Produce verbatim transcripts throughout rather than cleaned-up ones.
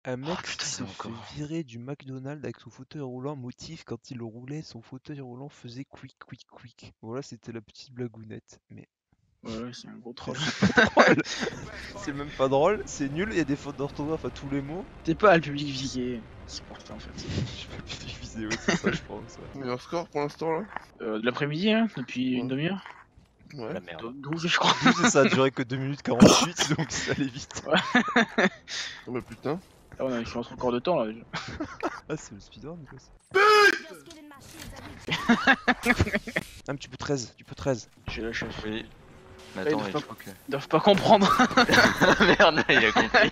Un mec Oh, putain, qui c'est se fait encore. virer du McDonald's avec son fauteuil roulant, motif quand il le roulait, son fauteuil roulant faisait quick quick quick. Voilà, c'était la petite blagounette. Mais Ouais, c'est un gros oh, troll. c'est pas drôle. C'est même pas drôle, c'est nul, il y a des fautes d'orthographe à tous les mots. T'es pas le public visé, c'est pour ça en fait. Je peux plus viser, ouais, c'est ça, je pense. Ouais. Meilleur score pour l'instant là? Euh, de l'après-midi, hein, depuis Ouais. une demi-heure. Ouais. La merde. douze, je crois. douze et ça a duré que deux minutes quarante-huit, donc ça allait vite. Oh bah putain. Ah, on a fait notre record de temps là déjà. Ah, c'est le speedrun, quoi. Ça. Ah, mais tu peux treize, tu peux treize. J'ai la chance. Oui. Mais Ouais, attends, il mais doit je crois que. Ils doivent pas comprendre. Merde, il a compris.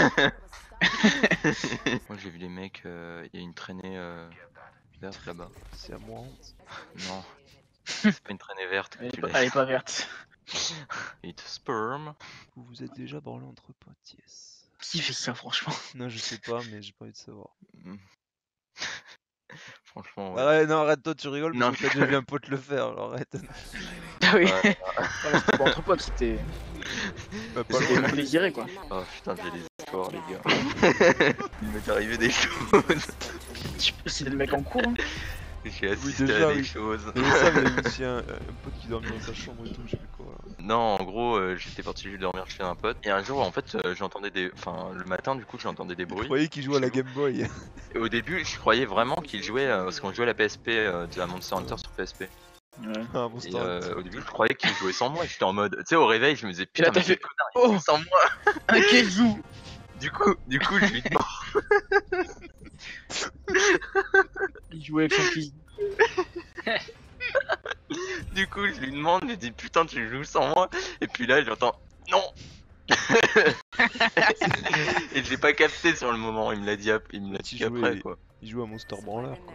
Moi j'ai vu les mecs, il euh, y a une traînée euh, verte là-bas. C'est à moi. Non, c'est pas une traînée verte que Elle est tu pas, l'as. elle est pas verte. It's sperm. Vous vous êtes déjà branlé entre potes, yes. Qui fait ça franchement? Non, je sais pas, mais j'ai pas envie de savoir. Mm. Franchement, ouais. Arrête, non, arrête, toi, tu rigoles Non, parce que t'as déjà vu un pote le faire, alors arrête. Ah oui. Ouais. Ouais, c'était pas entre potes, c'était. Bah, pas C'était loin. désiré quoi. Oh putain, j'ai des histoires, les gars. Il m'est arrivé des choses. C'est le mec en cours. Hein. J'ai assisté déjà, à des oui. choses. Mais ça, il y avait aussi un, un pote qui dormait dans sa chambre et tout, je sais plus quoi. Là. Non, en gros, euh, j'étais parti dormir chez un pote. Et un jour, en fait, euh, j'entendais des. Enfin, le matin, du coup, j'entendais des Vous bruits. croyez qu'il jouait à la Game Boy? Et au début, je croyais vraiment qu'il jouait. euh, parce qu'on jouait à la P S P, euh, de la Monster Hunter sur P S P. Ouais. Ah, bon, Et c'est euh, au début, je croyais qu'il jouait sans moi. Et j'étais en mode. Tu sais, au réveil, je me disais, Et là, putain, mais t'as quel fait- connard, Oh il joue sans moi. Un Keiju. Du coup, du coup, je lui demande. Il jouait avec son fils. Du coup, je lui demande, je lui dis, putain, tu joues sans moi. Et puis là, j'entends, non. Et je l'ai pas capté sur le moment. Il me l'a dit, ap- il me l'a Tu dit après, jouais- quoi. Il joue à Monster Branler, quoi.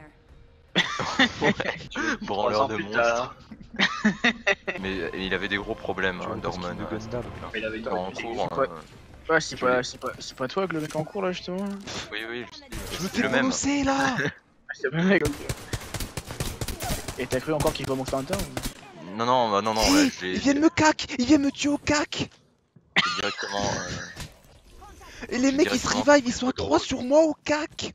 Branleur ans de plus monstre. tard. Mais euh, il avait des gros problèmes, Tu hein, vois, parce qu'il d'hormones. veut Gundam. Il avait En une cours, quoi euh, Ouais, c'est Je pas, voulais- c'est pas, c'est pas toi que le mec en cours là justement. oui, oui, je- Je me c'est fais le même. bolosser, là. Ah, c'est le même mec. Ok. Et t'as cru encore qu'il va Monster Hunter ou... Non, non, bah, non, non, Hey, ouais, je l'ai ils viennent me cac. Ils viennent me tuer au cac. j'ai directement. euh, Et les J'ai mecs, ils se directement revive, ils sont à trois sur moi au cac.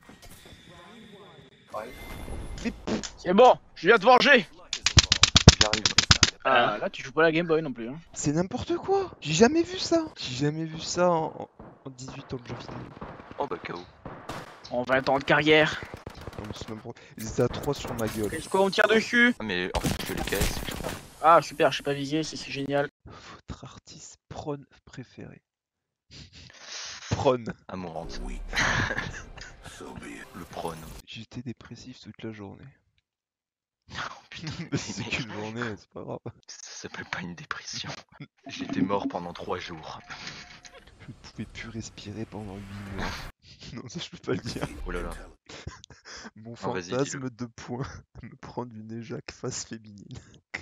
C'est bon, je viens te venger. J'arrive. Ah, là tu joues pas à la Game Boy non plus. Hein. C'est n'importe quoi. J'ai jamais vu ça. J'ai jamais vu ça en, en dix-huit ans de jeux vidéo. Oh bah K O. En vingt ans de carrière. Non, mais c'est n'importe- Ils étaient à trois sur ma gueule. Est-ce qu'on me tire dessus? Ah, mais en fait, je fais les K S, je crois. Ah super, je suis pas visé, c'est c'est génial. Votre artiste prône préféré. Prône. Amourante. Le prône. J'étais dépressif toute la journée. Oh putain. C'est mais qu'une journée, c'est pas grave. Ça s'appelle pas une dépression. J'étais mort pendant trois jours. Je ne pouvais plus respirer pendant huit mois. Non, ça je peux pas le dire. Oh là là. Mon Ah, vas-y, fantasme de point, me prendre une éjac face féminine.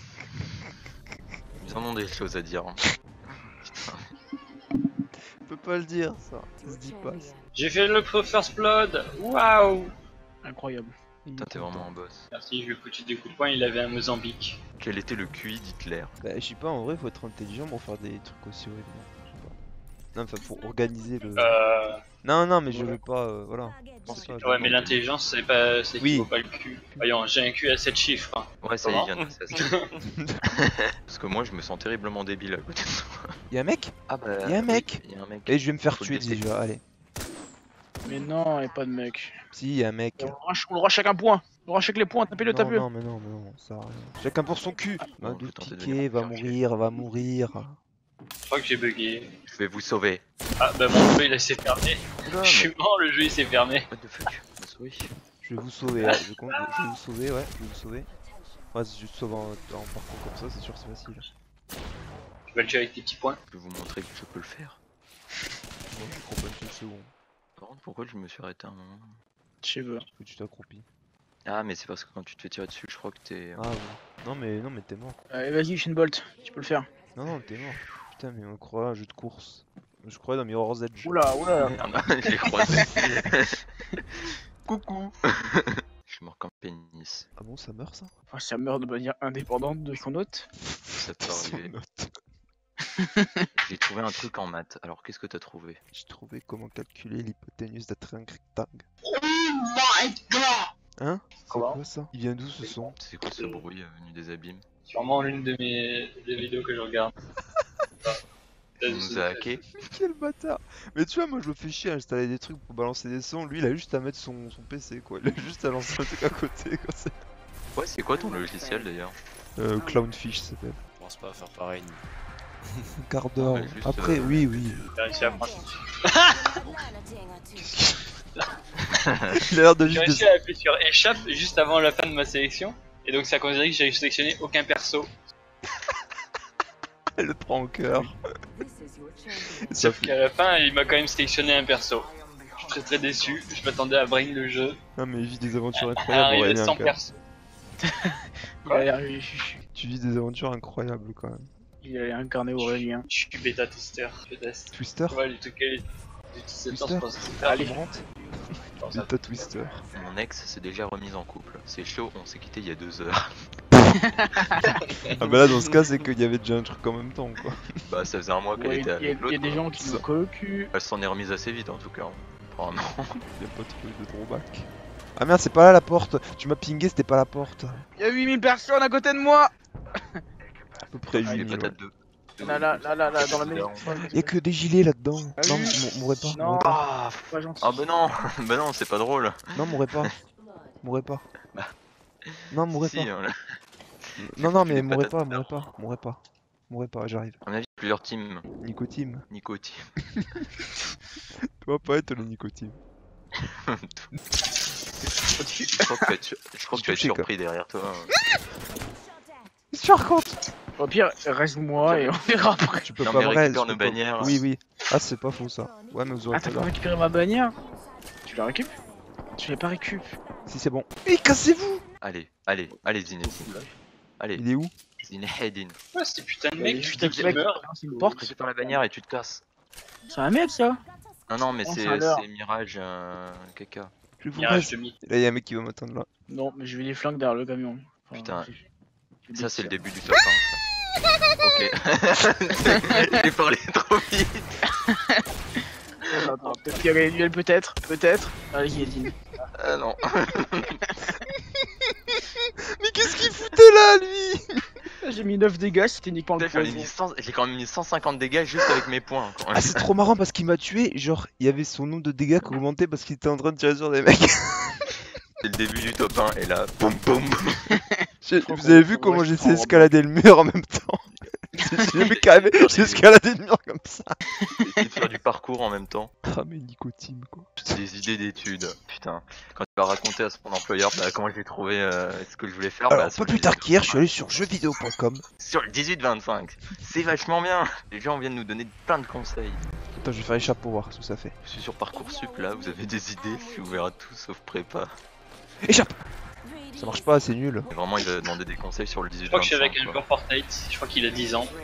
Ils en ont des choses à dire. Hein. Putain. Je peux pas le dire, ça. Ça se dit pas. ça. J'ai fait le First Blood. Waouh. Incroyable. Putain, t'es vraiment un boss. Merci, je lui ai foutu des coups de poing, il avait un Mozambique. Quel était le Q I d'Hitler? Bah, je sais pas, en vrai, faut être intelligent pour faire des trucs aussi horribles. Je sais pas. Non, enfin, pour organiser le. Euh... Non, non, mais je veux pas. euh, voilà. pense C'est pas, que- je Ouais, veux mais pas. l'intelligence, c'est pas... c'est Oui. qu'il vaut pas le cul. Voyons, j'ai un cul à sept chiffres. hein. Ouais, ça y est, il Comment vient de ça. Parce que moi, je me sens terriblement débile à côté de toi. Y'a un mec? Ah bah. Y a un oui, mec. y a un mec. Et je vais me faire Faut le tuer baisser. déjà, allez. Mais non, y'a pas de mec. Si, y'a un mec. On le rush, on le rush chacun point. On le rush avec les points, tapez-le, Non, tapez-le. non, mais non, mais non, ça sert à rien. Chacun pour son cul. Bon, Va je de vais tenter de piquer, venir va faire mourir, va mourir. Je crois que j'ai bugué. Je vais vous sauver. Ah bah mon jeu il s'est fermé. Oula, Je suis mort, le jeu il s'est fermé. What the fuck? Bah, sauver. Je vais vous sauver, hein, je, compte, je vais vous sauver, ouais, je vais vous sauver. Ouais, si je te sauve en, en parcours comme ça, c'est sûr que c'est facile. Tu vas le tuer avec tes petits points. Je vais vous montrer que je peux le faire. Moi, je crois pas une seule seconde. Par contre, pourquoi je me suis arrêté à un moment? Je sais pas. Parce que tu t'accroupis. Ah, mais c'est parce que quand tu te fais tirer dessus, je crois que t'es. Ah ouais. Non, mais non, mais t'es mort. Allez, vas-y, Shinbolt, tu peux le faire. Non, non, t'es mort. Putain, mais on croit à un jeu de course. Je croyais dans Mirror's Edge. Oula, oula. Merde, je l'ai croisé. Coucou. Je suis mort comme pénis. Ah bon, ça meurt ça? Enfin, ça meurt de manière indépendante de son hôte. Ça peut Son arriver. note. J'ai trouvé un truc en maths. Alors qu'est-ce que t'as trouvé? J'ai trouvé comment calculer l'hypoténuse d'un triangle rectangle. Oh my god! Hein? C'est Comment quoi ça? Il vient d'où ce son? C'est quoi ce bruit euh, venu des abîmes? Sûrement l'une de mes des vidéos que je regarde. On nous a hacké? Quel bâtard! Mais tu vois, moi je me fais chier à installer des trucs pour balancer des sons. Lui, il a juste à mettre son, son P C quoi. Il a juste à lancer un truc à côté quoi. C'est- Ouais, c'est quoi ton logiciel d'ailleurs? Euh, Clownfish ça s'appelle. Je pense pas à faire pareil. Un quart d'heure. Ouais, juste, Après, euh, oui, oui. J'ai réussi à prendre. Il a l'air de J'ai juste. réussi à appuyer sur échappe juste avant la fin de ma sélection. Et donc ça a considéré que j'avais sélectionné aucun perso. Elle le prend au cœur. Ça Sauf fait- qu'à la fin, il m'a quand même sélectionné un perso. Je suis très très déçu. Je m'attendais à brain le jeu. Non, mais il vit des aventures À incroyables. arriver Aurélien, sans quand même. perso. Il a l'air- il- Tu vis des aventures incroyables quand même. il a incarné Aurélien. Je suis bêta tester. Je teste. Twister? Ouais, les trucs les utilisateurs, Twister je pense que c'est Allez. Monte. pas ça. Beta Twister. Mon ex s'est déjà remise en couple. C'est chaud, on s'est quitté il y a deux heures. Ah bah là dans ce cas c'est qu'il y avait déjà un truc en même temps quoi. Bah ça faisait un mois qu'elle Ouais, était Il y, a- avec il y a l'autre. des quoi. gens qui nous collent au cul. Elle s'en est remise assez vite en tout cas. Apparemment. Y'a pas trop eu de drawback. Ah merde, c'est pas là la porte. Tu m'as pingé, c'était pas la porte. Il y a huit mille personnes à côté de moi. À peu près Ah, huit les mille. patates de. Là, là, là, là, là, dans la maison. Y'a que des gilets là-dedans. Ah Non, oui. mou- mourrez pas. Non. Mourrez pas. Ah, Pas gentil. ah bah non, bah non, c'est pas drôle. Non, mourrez pas. Mourrez pas. Bah. Non, mourrez Si, pas. hein, là. Non, non, mais les mourrez patates pas, mourrez pas. Mourrez pas. Mourrez pas, j'arrive. À mon avis, plusieurs teams. Nicotime. Nicotine. Toi, pas être le nicotime. Je crois que tu vas être, je crois que tu vas être touché, quoi. surpris derrière toi. Qu'est-ce que tu racontes? Au pire, reste-moi et on verra après. Tu peux Non, pas mais me récupère raise, nos tu peux pas- bannières. Oui, oui. Ah, c'est pas faux ça. Ouais, mais vous aurez Ah, pas t'as pas là. récupéré ma bannière? Tu la récupères? Tu l'as pas récup. Si, c'est bon. Et cassez-vous! Allez, allez, allez Zinedine. Allez, Il est où? Zinedine. Ouais, c'était putain de Il y a mec, des putain petits qui mecs. meurt. C'est une porte. Récupère la bannière et tu te casses. C'est un mec ça. Non, non, mais Oh, c'est c'est un leurre. c'est Mirage euh, caca. Je vous Mirage raise. demi. Là, y'a un mec qui va m'attendre là. Non, mais je vais les flingues derrière le camion. Enfin, Putain. j'ai- j'ai Ça, des c'est le tirs. début du top un, ça. Ok. J'ai parlé trop vite. Attends, attends, peut-être qu'il y avait une duel, peut-être, peut-être. Allez, Yedine. Ah non. Mais qu'est-ce qu'il foutait là, lui? J'ai mis neuf dégâts, c'était uniquement le Putain, j'en ai poison. mis cent J'ai quand même mis cent cinquante dégâts juste avec mes points. Quand même. Ah, c'est trop marrant parce qu'il m'a tué. Genre, il y avait son nombre de dégâts qui augmentait parce qu'il était en train de tirer sur des mecs. C'est le début du top un et là, boum boum. J'ai- Trop Vous avez con, vu faut comment vraiment j'ai se prendre. escaladé le mur en même temps? J'ai jamais carrément, j'ai escaladé le mur comme ça. Essayer de faire du parcours en même temps. Ah, mais nicotine quoi. Des idées d'études. Putain. Quand tu vas raconter à son employeur bah, comment j'ai trouvé euh, ce que je voulais faire. Alors, bah, sur pas le plus tard dix-huit qu'hier, je suis allé sur jeux vidéo point com. Sur le dix-huit vingt-cinq. C'est vachement bien. Les gens viennent nous donner plein de conseils. Attends, je vais faire échappe pour voir ce que ça fait. Je suis sur Parcoursup là, vous avez des idées, je suis ouvert à tout sauf prépa. Échappe! Ça marche pas, c'est nul. Et vraiment, il va demander des conseils sur le dix-huit Je crois que je suis vingt-cinq. avec un quoi. joueur Fortnite. Je crois qu'il a dix ans.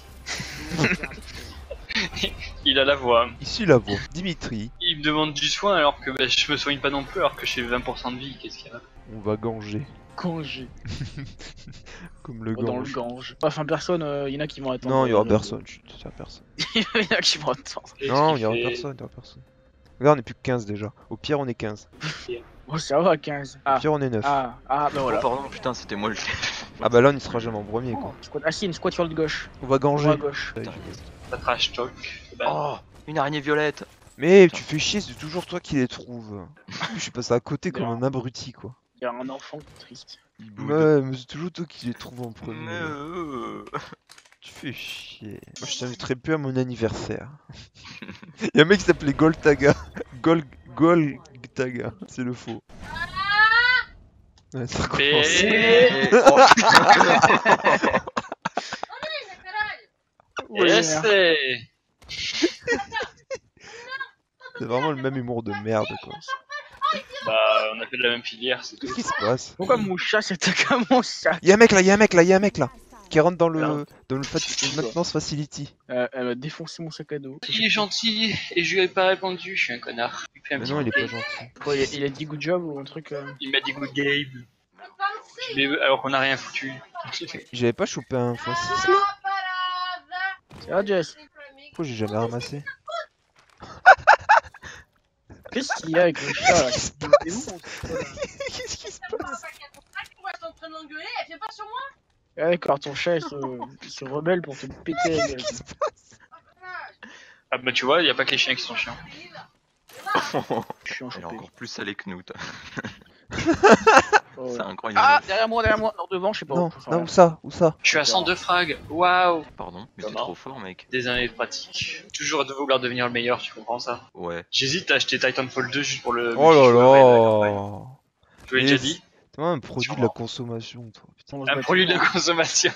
Il a la voix. Ici la voix. Dimitri, Il me demande du soin alors que bah, je me soigne pas non plus alors que j'ai vingt pour cent de vie. Qu'est-ce qu'il y a? on va ganger. Congé. Comme le Dans le gange. gange. Enfin, personne, euh, il y en a qui vont attendre. Non, il y aura Euh, personne, chut, il y aura personne. Il y en a qui vont attendre. Qu'est-ce Non, qu'il il y aura fait personne, il y aura personne. Regarde, on est plus que quinze déjà. Au pire, on est quinze. Oh, ça va, quinze. Au Ah, pire, on est neuf. ah, ah, bah Oh voilà. pardon, putain, c'était moi le chef. Ah bah là, on y sera jamais en premier quoi. Oh, squat. Ah, si, une squat sur le gauche. On va On ganger. va à gauche. Ouais, Ça trash talk. Bah, Oh, une araignée violette. Mais tu fais chier, c'est toujours toi qui les trouves. Je suis passé à côté comme Non. un abruti quoi. Il y a un enfant triste. Il boude. Ouais, mais c'est toujours toi qui les trouves en premier. Mais, euh, Tu fais chier. Moi, je t'inviterai plus à mon anniversaire. Y'a un mec qui s'appelait Goltaga. Gol Goltaga, c'est le faux. Ouais, ça commence. Mais- Oh, Et c'est. C'est vraiment le même humour de merde quoi. Bah, on a fait de la même filière, c'est tout. Qu'est-ce qui se passe? Pourquoi mon chat s'attaque à mon chat? Y'a un mec là, y'a un mec là, y'a un mec là. Qui rentre dans le, Merde. dans le fa- maintenance facility. euh, Elle a défoncé mon sac à dos. Il est gentil et je lui ai pas répondu, je suis un connard. Il, fait un Mais petit non, il est coup. pas gentil. Quoi, il, a, il a dit good job ou un truc euh... Il m'a dit good game. Je l'ai- alors qu'on a rien foutu. J'avais pas chopé un fois six là? Ça va, Jess? Pourquoi j'ai jamais ramassé? Qu'est-ce qu'il y a avec le chat là? C'est où? Qu'est-ce qui se passe? Ah, d'accord, ton chat il se... il se rebelle pour te péter la gueule. Qu'est-ce qui se passe? Ah bah tu vois, y a pas que les chiens qui sont chiants. Je suis en Elle est chopé. encore plus salée que nous, toi. Oh, ouais. C'est incroyable. Ah, derrière moi, derrière moi, non, devant, je sais pas. Non, Enfin, non, où ça? Où ça? Je suis à cent deux frags, waouh. Pardon, mais t'es Comment trop fort, mec. Des années de pratique. Toujours de vouloir devenir le meilleur, tu comprends ça? Ouais. J'hésite à acheter Titanfall deux juste pour le... Oh là là! Je l'ai Mais déjà dit. T'es vraiment un produit de la consommation, toi. Putain. on se Un bat produit de la dessus. consommation.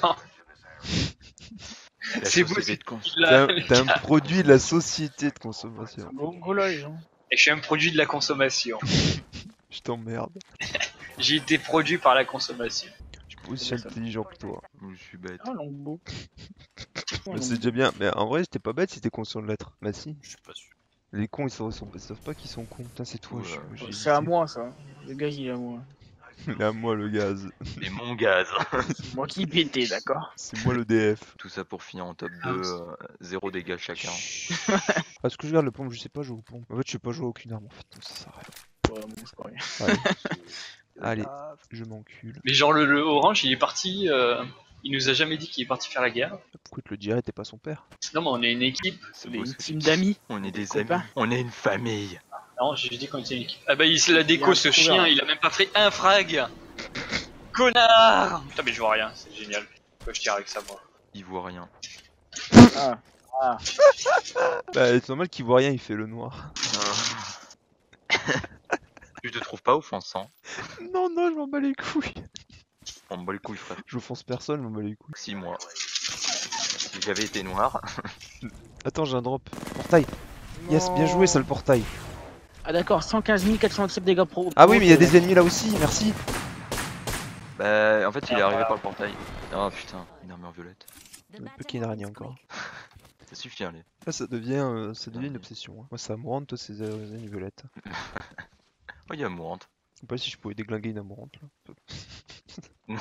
La C'est beau, société c'est de cons. T'es la- un, t'es un produit de la société de consommation. Mongoloïde, hein. Et je suis un produit de la consommation. Je t'emmerde. J'ai été produit par la consommation. Je suis pas aussi intelligent que toi. Je suis bête. Ah, Longbow. Mais c'est déjà bien. Mais en vrai, j'étais pas bête si t'es conscient de l'être. Bah si. Je suis pas sûr. Les cons, ils savent, ils savent pas qu'ils sont cons. Putain, c'est toi. Ouais. je- j'ai C'est à hésité. moi ça. Le gars il est à moi. Il est à moi le gaz. Mais mon gaz. C'est moi qui pétais, d'accord? C'est moi le D F. Tout ça pour finir en top deux, euh, zéro dégâts chacun. Est-ce que je garde le pompe? Je sais pas jouer au pompe. En fait, je sais pas jouer à aucune arme en fait. Donc ça sert à Ouais, bon, c'est pas rien. rien. Allez, allez, je m'encule. Mais genre le, le orange il est parti, euh, il nous a jamais dit qu'il est parti faire la guerre. Pourquoi te le dirais? T'es pas son père? Non mais on est une équipe. C'est Les beau une ce que tu team dis. d'amis. On est des copains. amis. On est une famille. Non, j'ai dit qu'on était une équipe. Ah bah il se la Il y a déco un ce trou chien, vert. il a même pas fait un frag. Connard. Putain mais je vois rien, c'est génial. Pourquoi je tire avec ça moi? Il voit rien. Ah, ah. Bah, c'est normal qu'il voit rien, il fait le noir. Tu te trouves pas offensant? Non, non, je m'en bats les couilles. On me bat les couilles, frère. Je offense personne, je m'en bats les couilles. Si, moi. Si j'avais été noir. Attends, j'ai un drop. Portail. Yes, bien joué, ça le portail. Ah d'accord, cent quinze mille quatre cent vingt-sept dégâts pro. Ah oui, mais il y a des ennemis là aussi, merci. Bah, en fait, il est arrivé par le portail. Oh putain, une armure violette. Un peu qu'il y ait une araignée encore. Ça suffit, allez. Là, ça devient, euh, ça devient une obsession. hein. Moi, ça amourante, toi, c'est euh, une violette. Oh, il y a mourante. Je sais pas si je pouvais déglinguer une amourante là. Non.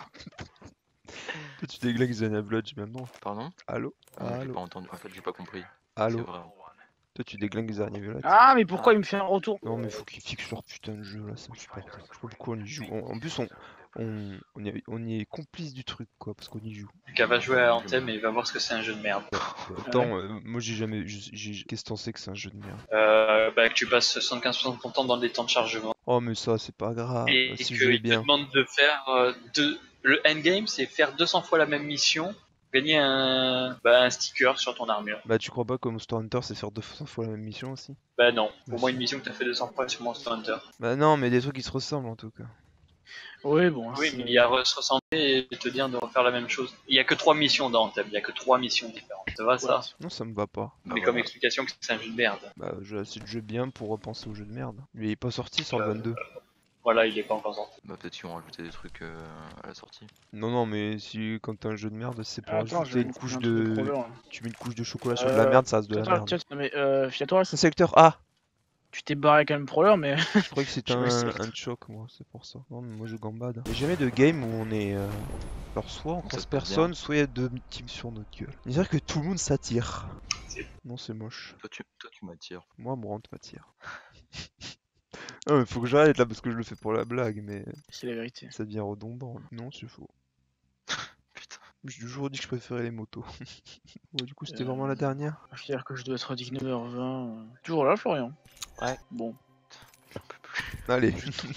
Toi, tu déglingues Xenia Bludge maintenant. Pardon? Allô? Non, j'ai Allô? pas entendu. En fait, j'ai pas compris. C'est Allô? vrai. Toi, tu déglingues Xenia Violette. Ah mais pourquoi il me fait un retour? Non, mais faut qu'ils fixent leur putain de jeu là, ça me supporte. Je sais pas pourquoi on y joue. On- en plus, on, on, on, y, on y est complice du truc quoi, parce qu'on y joue. Lucas va jouer à Anthem et il va voir ce que c'est un jeu de merde. Attends, euh, moi j'ai jamais. j'ai- j'ai- Qu'est-ce que t'en sais que c'est un jeu de merde? Euh, bah que tu passes soixante-quinze pour cent de ton temps dans des temps de chargement. Oh, mais ça, c'est pas grave. et si et je vais qu'il te bien. demande de faire euh, deux... Le endgame c'est faire deux cents fois la même mission, gagner un, bah, un sticker sur ton armure. Bah, tu crois pas que Monster Hunter c'est faire deux cents fois la même mission aussi? Bah non, Bah, au moins si. une mission que t'as fait deux cents fois sur Monster Hunter. Bah, non, mais des trucs qui se ressemblent en tout cas. Oui bon. Oui c'est- mais il y a se ressembler et te dire de refaire la même chose. Il y a que trois missions dans Anthem, il y a que trois missions différentes. Ça va ça? Non, ça me va pas. Bah, Mais comme voilà. explication que c'est un jeu de merde. Bah, j'ai assez de jeux bien pour repenser au jeu de merde. Mais il est pas sorti sur le Euh, vingt-deux. Voilà, il est pas encore sorti. Bah, peut-être qu'ils vont rajouter des trucs euh, à la sortie. Non, non, mais si quand t'as un jeu de merde, c'est pour Ah, attends, ajouter je une couche un truc de de. crawler, là. Tu mets une couche de chocolat sur de la Euh, merde, ça reste de la Attends, merde. tiens, non, mais euh, fiat-toi, Un secteur A! tu t'es barré avec un prowler mais Je croyais que c'était Je un, me sais. un choc, moi, c'est pour ça. Non, mais moi je gambade. Il y a jamais de game où on est. Euh... Alors, soit on Ça croise se passe personne, soit il y a deux teams sur notre gueule. Il dirait que tout le monde s'attire. C'est- Non, c'est moche. Toi, tu, toi, tu m'attires. Moi, Mourante m'attire. Non, mais faut que j'arrête là parce que je le fais pour la blague, mais c'est la vérité. ça devient redondant. Non, c'est faux. Putain. J'ai toujours dit que je préférais les motos. Ouais, du coup, c'était Euh, vraiment la dernière. Je veux dire que je dois être à dix-neuf heures vingt. euh, Toujours là, Florian? Ouais. Bon. J'en peux plus. Allez.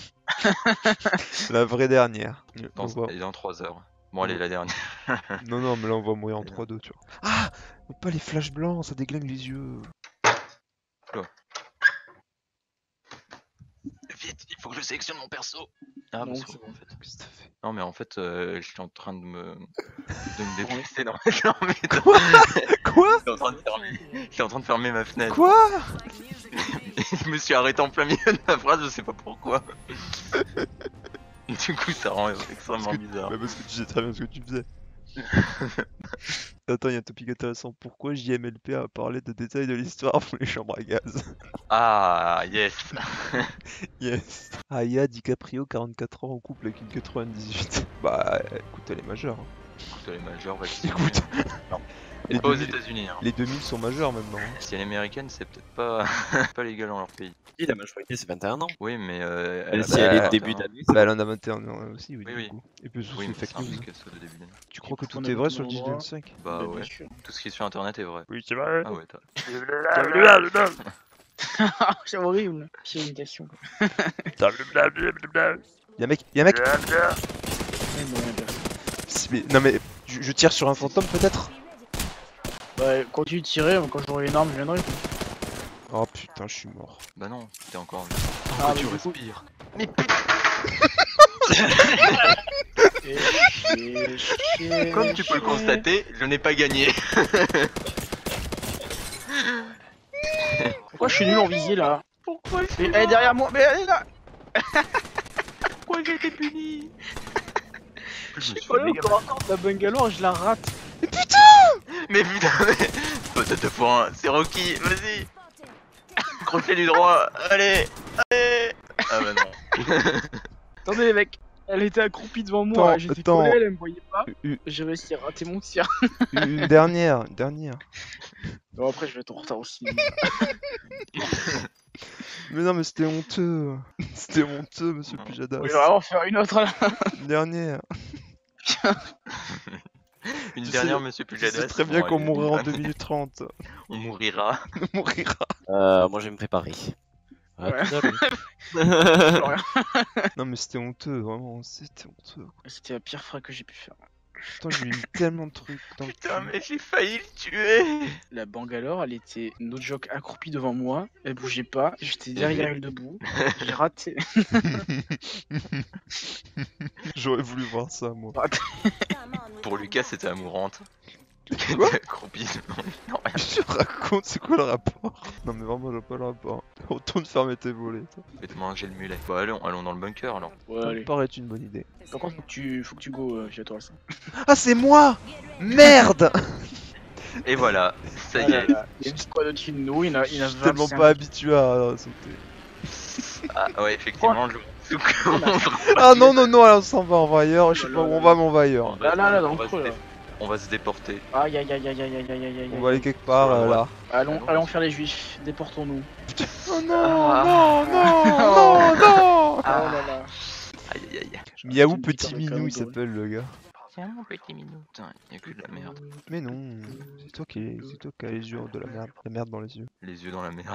La vraie dernière. On Dans, va- et dans trois heures. Bon, allez, la dernière. Non, non, mais là on va mourir en trois deux, tu vois. Ah! Mais pas les flashs blancs, ça déglingue les yeux. Vite, il faut que je sélectionne mon perso. Ah, bah, Non, c'est c'est bon, en fait. Qu'est-ce que t'as fait? Non, mais en fait, euh, je suis en train de me. de me déplacer. Non, non, mais. Quoi? Je suis en train de fermer, je suis en train de fermer ma fenêtre. Quoi? Je me suis arrêté en plein milieu de ma phrase, je sais pas pourquoi. Du coup, ça rend extrêmement bizarre. Bah parce que tu sais très bien ce que tu faisais. Attends, il y a un topic intéressant. Pourquoi J M L P a parlé de détails de l'histoire pour les chambres à gaz? Ah, yes. Yes. Aya DiCaprio, quarante-quatre ans, en couple avec une quatre-vingt-dix-huit. Bah écoute, elle est majeure. hein. Écoute, les majeurs vaccinés. Écoute. Les Pas aux deux mille États-Unis. Hein. les deux mille sont majeurs maintenant. Hein. Si elle est américaine, c'est peut-être pas pas légal dans leur pays. Et la majorité c'est vingt et un ans. Oui, mais euh, Mais a si pas elle est bah, de début vingt et un. d'année, Bah elle en a vingt et un ans aussi, oui, Oui, du oui. coup. Et puis Oui, c'est mais fake ça news. implique qu'elle soit de début d'année. Tu crois que pourquoi tout on est a vrai voté sur le dans le dix droit vingt-cinq? Bah Bah, ouais. bien sûr. Tout ce qui est sur internet est vrai. Oui, c'est vrai. Ah ouais, t'as. C'est horrible. C'est une imitation. quoi. Y'a un mec, y'a un mec. Ouais, bon, rien dire. Mais- Non mais, je, je tire sur un fantôme peut-être? Bah, continue de tirer, quand j'aurai une arme, je viendrai. Oh putain, je suis mort. Bah non, t'es encore. Ah, tu mais du coup- respires. Comme tu peux le constater, je n'ai pas gagné. Pourquoi je suis nul en visier là? Pourquoi Mais elle est derrière moi, mais elle est là! Pourquoi j'ai été puni? Je suis pas là encore encore de la bungalow, je la rate. Mais putain, mais... Peut-être deux fois un, c'est Rocky, vas-y. Crochet du droit, allez, allez. Ah bah non. Attendez les mecs, elle était accroupie devant moi, Attends, j'étais attends. collé, elle me voyait pas. Une, J'ai réussi à rater mon tir. une dernière, une dernière. Bon après je vais être en retard aussi. Mais non mais c'était honteux. C'était honteux, monsieur Pujadas. Je vais vraiment faire une autre là. Une dernière. Une Tu dernière, sais- monsieur Je Pujadas. sais très bien bon, qu'on allez. mourra en deux minutes trente. On mourira. On mourira. Euh, moi je vais me préparer. Ah, Ouais. tout à l'heure. Non mais c'était honteux, vraiment, c'était honteux. quoi. C'était la pire phrase que j'ai pu faire. Putain, je lui ai mis tellement de trucs dans le Putain, cul. mais j'ai failli le tuer. La Bangalore, elle était no joke accroupie devant moi, elle bougeait pas, j'étais derrière elle debout, j'ai raté. J'aurais voulu voir ça, moi. Pour Lucas, c'était amourante. Quoi? Accroupi. Non, rien. Je te raconte, c'est quoi le rapport? Non mais vraiment, j'ai pas le rapport. Retourne fermer tes volets. toi. Je vais te manger le mulet. Bon, allons, allons dans le bunker alors. Ouais, Ça me allez. paraît être une bonne idée. Par contre, faut que tu, faut que tu go, euh, chez toi, ça. Ah, c'est moi! Merde! Et voilà, ça y Ah là est. là, il y a une squad au-dessus de nous, il y en a, il y Je en a suis tellement vingt-cinq. pas habitué à sauter. Ah ouais, effectivement, je sous contre. Ah non, non, non, alors on s'en va, on va ailleurs. Je sais pas où on va, mais on va ailleurs. Là, là, là, dans on le va creux, se là. dé- On va se déporter. Aïe, aïe, aïe, aïe, aïe, aïe, aïe, aïe, aïe. On va aller quelque part Sur la euh, là. droite. Allons, Allons, allons vas-y. faire les juifs, déportons-nous. Oh non, Ah. non, non, non, non! Oh là là. Aïe aïe aïe. Miaou Tu me dis Petit quand Minou, même il s'appelle le gars. Tiens mon petit minou. Putain, y'a que de la merde. Mais non, c'est toi qui c'est toi qui as les yeux de la merde, la merde dans les yeux. Les yeux dans la merde.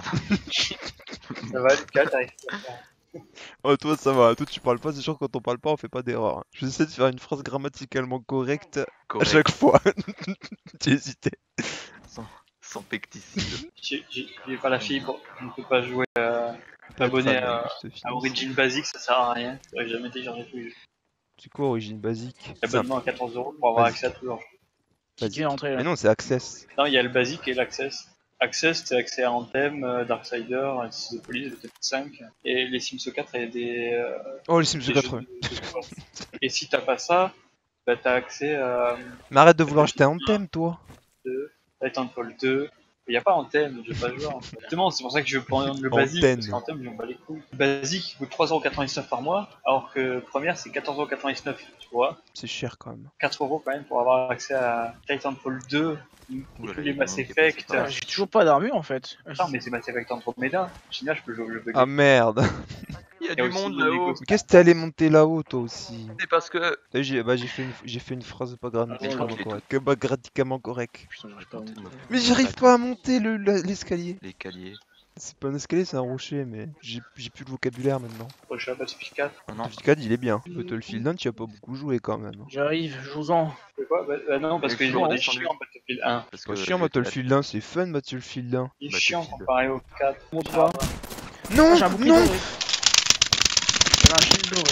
Ça va, Lucas, t'arrives. Oh toi ça va, toi tu parles pas, c'est sûr que quand on parle pas on fait pas d'erreur. hein. J'essaie de faire une phrase grammaticalement correcte à Correct. chaque fois. J'ai hésité. Sans, sans pecticide. J'ai j'ai- j'ai pas la fibre, je ne peux pas jouer euh, m'abonner à, Je te file. à Origin Basic, ça sert à rien. J'aurais jamais téléchargé tous les jeux. C'est quoi Origine Basique? C'est un- Abonnement à quatorze euros pour avoir Vas-y. accès à tous leurs jeux. Qui qui est entré là? Mais non, c'est Access. Non, il y a le Basic et l'Access. Access, c'est accès à Anthem, euh, Darksider, Six de Police, T F cinq, et les Sims quatre et des. euh, Oh les Sims des quatre-vingts. jeux de- de- Et si t'as pas ça, bah t'as accès à Mais arrête de vouloir acheter un thème toi. Titanfall deux. Il n'y a pas Anthem, je vais pas jouer. en fait. Justement, c'est pour ça que je prends le Basic, Anthem. parce qu'Anthem, j'en bats les couilles. Le Basic il coûte trois euros quatre-vingt-dix-neuf par mois, alors que première c'est quatorze euros quatre-vingt-dix-neuf, tu vois. C'est cher quand même. quatre euros quand même pour avoir accès à Titanfall deux, Oula, tous il y a les du Mass monde qui est Effect. passé par Ah, j'ai toujours pas d'armure en fait. Non, mais c'est Mass Effect Andromeda. Génial, je peux jouer le bug. Ah merde. Il y a Il y a du aussi monde des là-haut. négos. Qu'est-ce que t'es allé monter là-haut toi aussi? C'est parce que. T'as vu, J'ai bah, j'ai fait, une... j'ai fait une phrase pas grammaticalement Ah, ouais, correcte. Que pas grammaticalement correcte. Putain, j'arrive pas à monter. Mais j'arrive pas à monter le- la- l'escalier. Les caliers. C'est pas un escalier, c'est un rocher, mais j'ai j'ai plus de vocabulaire maintenant. Je suis à Battlefield quatre. Oh non. Battlefield quatre, il est bien. Battlefield un, tu as pas beaucoup joué quand même. J'arrive, jouons-en. Tu fais quoi bah, bah non, parce Mais qu'ils toujours ont des descendu. chiants en Battlefield un. Parce Pas que chiant le- Battlefield un, c'est fun Battlefield un. Il est Battlefield. chiant comparé au quatre. Monte pas. Non, Ah, j'ai un bouclier non. doré. J'ai un shield doré.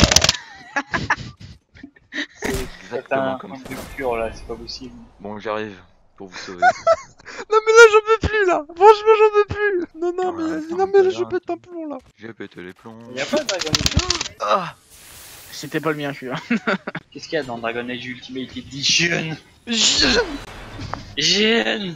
C'est Exactement un comme comme ça. de cure là, c'est pas possible. Bon, j'arrive pour vous sauver. Non mais là j'en peux plus là. Franchement j'en peux plus. Non non Ah, mais attends, non mais là t'as je l'air- pète un plomb là. J'ai pété les plombs. Il y a pas de Dragon Age. Ah. C'était pas le mien celui-là. Qu'est-ce qu'il y a dans Dragon Age Ultimate Edition? Je- Jeune.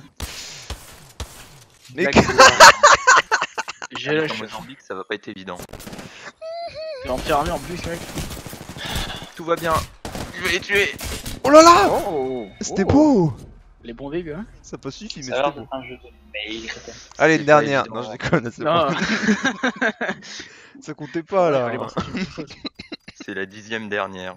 Mais J'ai Avec la un Mozambique, ça va pas être évident. T'es en pierre armée en plus mec. Tout va bien. Je vais les tuer. oh là là, Oh. c'était beau. Les bons dégâts. Ça a pas suffi, mais Ça a l'air c'était bon. d'être un jeu de mail. Allez, C'est une pas dernière. évident. Non, je déconne, c'est Non. bon. Ça comptait pas Fallait là. voir ça. C'est la dixième dernière.